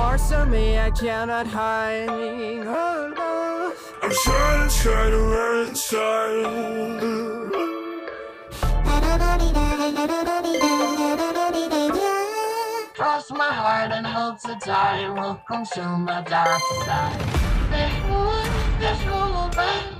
parts of me I cannot hide. Oh, love. I'm trying to run inside. Cross my heart and hope to die will consume my dark side. This woman,